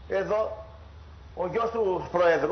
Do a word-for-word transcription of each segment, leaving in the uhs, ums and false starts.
εδώ ο γιος του Προέδρου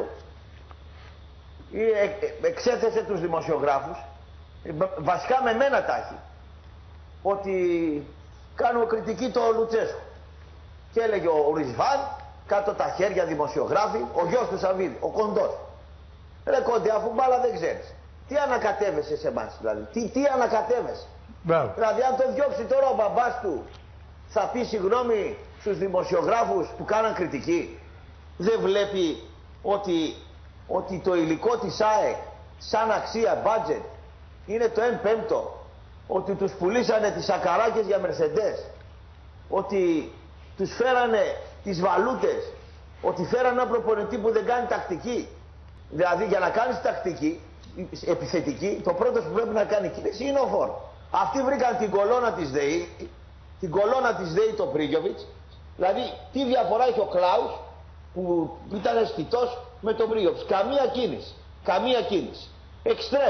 εξέθεσε τους δημοσιογράφους, βασικά με μένα τα έχει, ότι κάνω κριτική το Λουτσέσκου. Και έλεγε ο Ρισβάν, κάτω τα χέρια δημοσιογράφοι, ο γιος του Σαββίδη, ο κοντός. Ρε Κόντε, αφού μπάλα δεν ξέρεις, τι ανακατεύεσαι σε εμάς δηλαδή, τι, τι ανακατεύεσαι. Μπράβο. Δηλαδή αν το διώξει τώρα ο μπαμπάς του, θα πει συγγνώμη στους δημοσιογράφους που κάναν κριτική. Δεν βλέπει ότι, ότι το υλικό της ΑΕΚ σαν αξία budget είναι το ένα πέμπτο, ότι τους πουλήσανε τις σακαράκες για Μερσεντές, ότι τους φέρανε τις βαλούτες, ότι φέρανε ένα προπονητή που δεν κάνει τακτική. Δηλαδή για να κάνεις τακτική, επιθετική, το πρώτο που πρέπει να κάνει κίνηση είναι ο φόρ. Αυτοί βρήκαν την κολόνα της ΔΕΗ, την κολόνα της ΔΕΗ το Πρίγιοβιτς, δηλαδή τι διαφορά έχει ο Κλάους που ήταν αισθητός με τον Πρίγιοβιτς. Καμία κίνηση, καμία κίνηση. Εξτρέμ.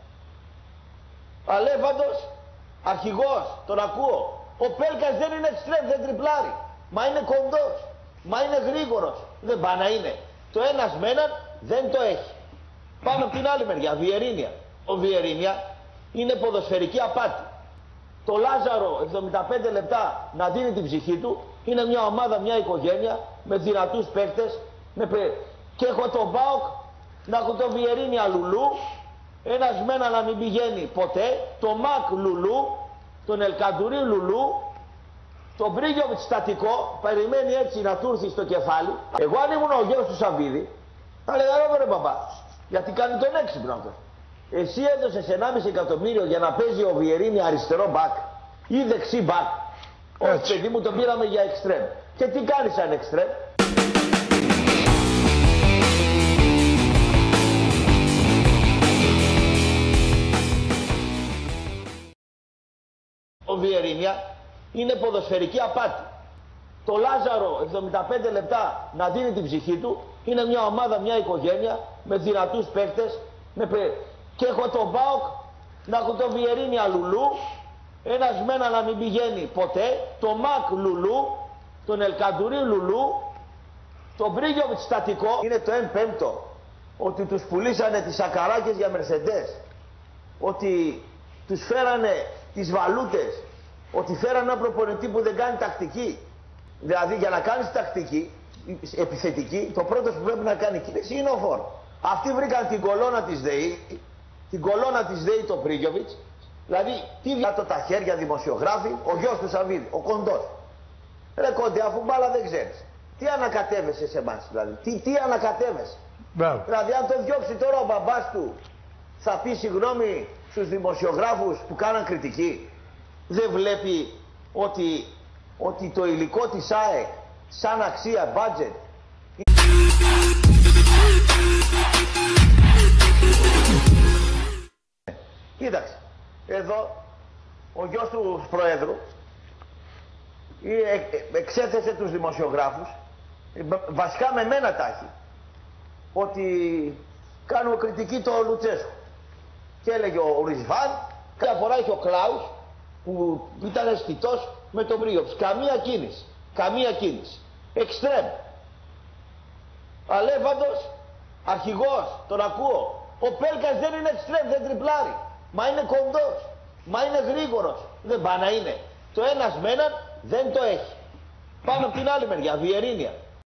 Αλέφαντος, αρχηγός, τον ακούω. Ο Πέλκας δεν είναι εξτρέμ, δεν τριπλάρει. Μα είναι κοντός, μα είναι γρήγορος. Δεν πάει να είναι. Το ένας με έναν δεν το έχει. Πάμε από την άλλη μεριά, Βιερίνια. Ο Βιερίνια είναι ποδοσφαιρική απάτη. Το Λάζαρο εβδομήντα πέντε λεπτά να δίνει την ψυχή του, είναι μια ομάδα, μια οικογένεια με δυνατούς παίκτες. Με... Και έχω τον ΠΑΟΚ να έχω τον Βιερίνια Λουλού, ένας μένα να μην πηγαίνει ποτέ, το Μακ Λουλού, τον Ελκαντουρί Λουλού, τον Πρίγιοβιτς στατικό, περιμένει έτσι να του έρθει στο κεφάλι. Εγώ αν ήμουν ο γιος του Σαββίδη, θα λέγα ρε μπαμπά, γιατί κάνει τον έξυπνο αυτό. Εσύ έδωσες ενάμιση εκατομμύριο για να παίζει ο Βιερίνη αριστερό μπακ ή δεξί μπακ. Όχι παιδί μου, τον πήραμε για εξτρέμ. Και τι κάνει σαν εξτρέμ. Ο Βιερίνια είναι ποδοσφαιρική απάτη. Το Λάζαρο εβδομήντα πέντε λεπτά να δίνει την ψυχή του, είναι μια ομάδα, μια οικογένεια με δυνατούς παίκτες. Με... Και έχω τον ΠΑΟΚ να έχω τον Βιερίνια Λουλού, ένας μένα να μην πηγαίνει ποτέ, το Μακ Λουλού, τον Ελκαντουρί Λουλού, τον Πρίγιοβιτς στατικό. Είναι το ένα πέμπτο, ότι τους πουλήσανε τις σακαράκες για Μερσεντές, ότι τους φέρανε τις βαλούτες, ότι φέρανε ένα προπονητή που δεν κάνει τακτική. Δηλαδή για να κάνεις τακτική, επιθετική, το πρώτο που πρέπει να κάνει κίνηση είναι ο φόρ. Αυτοί βρήκαν την κολόνα της ΔΕΗ, την κολόνα της ΔΕΗ το Πρίγιοβιτς, δηλαδή τι κάτω τα χέρια δημοσιογράφοι, ο γιος του Σαββίδη, ο κοντός. Ρε Κόντε, αφού μπάλα δεν ξέρεις, τι ανακατεύεσαι σε εμάς δηλαδή, τι, τι ανακατεύεσαι. Μπράβο. Δηλαδή αν το διώξει τώρα ο μπαμπάς του, θα πει συγγνώμη στους δημοσιογράφους που κάναν κριτική. Δεν βλέπει ότι, ότι το υλικό της ΑΕΚ σαν αξία budget. Κοίταξε, εδώ ο γιος του Προέδρου εξέθεσε τους δημοσιογράφους, βασικά με μένα τα έχει, ότι κάνω κριτική το Λουτσέσκου. Και έλεγε ο Ρισβάν, κάποια φορά έχει ο Κλάους που ήταν αισθητός με τον Πρίγιοβιτς. Καμία κίνηση, καμία κίνηση. Εξτρέμ. Αλέφαντος, αρχηγός, τον ακούω. Ο Πέλκας δεν είναι εξτρέμ, δεν τριπλάρει. Μα είναι κοντός, μα είναι γρήγορος. Δεν πάει να είναι. Το ένας με έναν δεν το έχει. Πάμε από την άλλη μεριά, Βιερίνια.